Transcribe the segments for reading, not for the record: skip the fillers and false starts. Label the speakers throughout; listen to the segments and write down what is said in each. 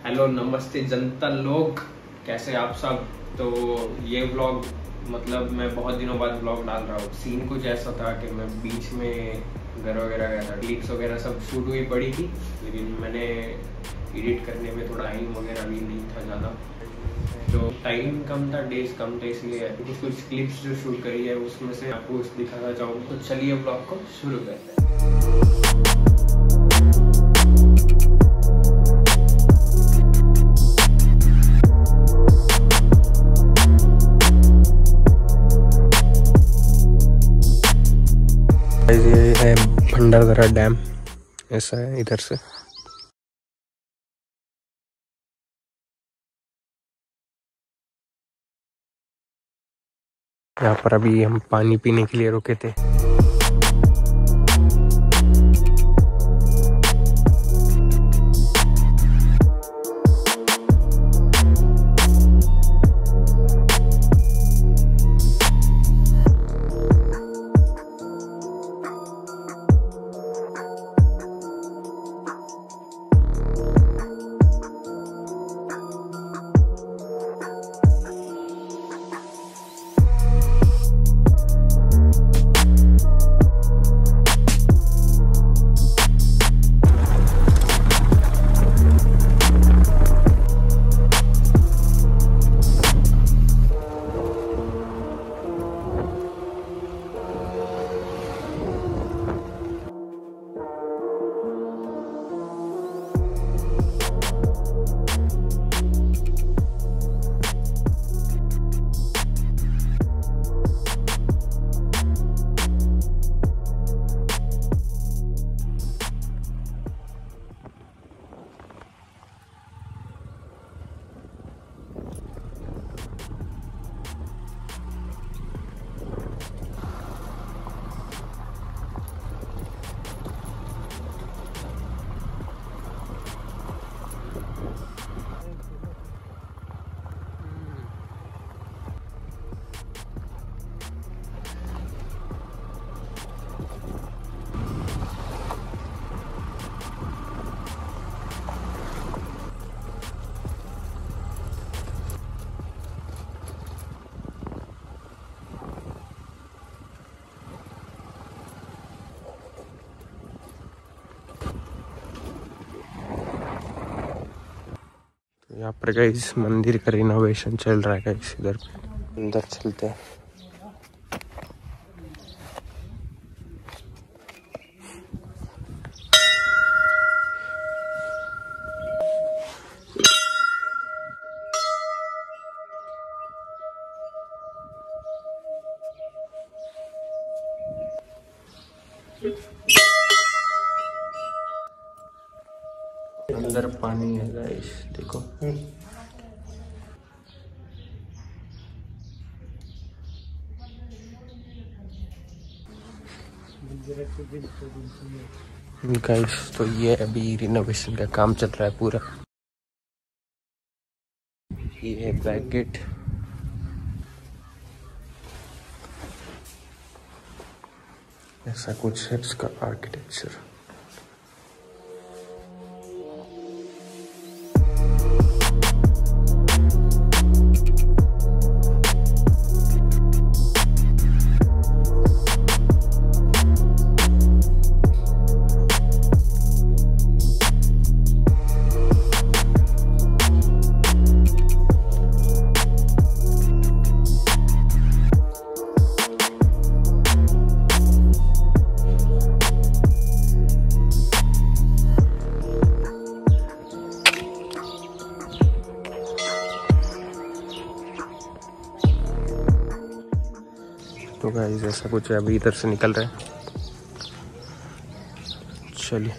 Speaker 1: Hello नमस्ते जनता लोग, कैसे आप सब। तो ये व्लॉग मतलब मैं बहुत दिनों बाद व्लॉग डाल रहा हूँ। सीन कुछ ऐसा था कि मैं बीच में घर वगैरह गया था, क्लिप्स वगैरह सब शूट हुई पड़ी थी, लेकिन मैंने एडिट करने में थोड़ा टाइम वगैरह भी नहीं था ज़्यादा, तो टाइम कम था, डेज कम थे, इसलिए कुछ क्लिप्स जो शूट करी है उसमें से आपको दिखाना चाहूँगा। तो चलिए व्लॉग को शुरू करते हैं।
Speaker 2: ये है भंडारदरा डैम, ऐसा है इधर से। यहाँ पर अभी हम पानी पीने के लिए रुके थे। यहाँ पर गाइस मंदिर का रिनोवेशन चल रहा है गाइस, इधर अंदर चलते हैं। अंदर पानी है गाइस, देखो। गाइस तो ये अभी रिनोवेशन का काम चल रहा है पूरा। ये है बैक गेट। ऐसा कुछ है इसका आर्किटेक्चर। तो गाइस ऐसा कुछ है, अभी इधर से निकल रहे हैं। चलिए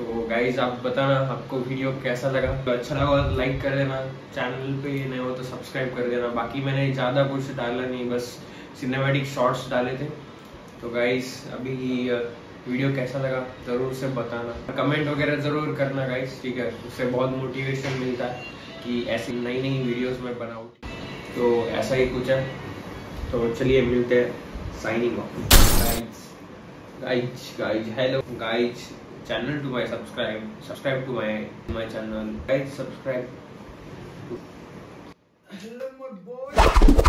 Speaker 1: तो गाइज आप बताना आपको वीडियो कैसा लगा, तो अच्छा लगा लाइक कर देना, चैनल पे नए हो तो सब्सक्राइब कर देना। बाकी मैंने ज़्यादा कुछ डाला नहीं, बस सिनेमैटिक शॉर्ट्स डाले थे। तो गाइज अभी वीडियो कैसा लगा ज़रूर से बताना, कमेंट वगैरह ज़रूर करना गाइज, ठीक है। उससे बहुत मोटिवेशन मिलता है कि ऐसी नई नई वीडियोस में बनाऊँ। तो ऐसा ही कुछ है, तो चलिए मिलते हैं, signing off. Guys hello guys, channel to my subscribe to my channel, guys, subscribe. Hello my boy.